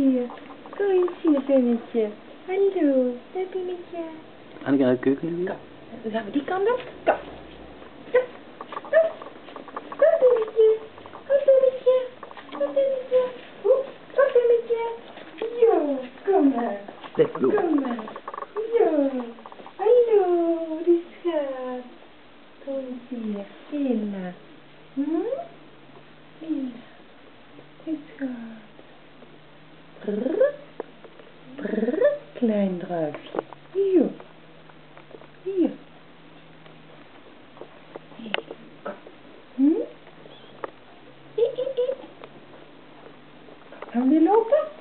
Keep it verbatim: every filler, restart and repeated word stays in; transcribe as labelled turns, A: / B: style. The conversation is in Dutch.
A: hier. Kom eens hier, Pimmetje. Hallo, daar Pimmetje.
B: Anneke naar de keuken nu.
A: Kom, dan gaan we die kant op. Kom. Kom, kom. Kom, Pimmetje. Kom, Pimmetje. Kom, Pimmetje. Kom, Pimmetje. Jo, kom maar.
B: Let's go.
A: Kom maar. Jo. Hallo, die schat. Kom eens hier. Hela. Hm? Hela. Die schat. Brrr. Brrr. Klein druifje. Jo. Hier. Hier. Kom. Hm? I, i, i. Gaan we weer lopen?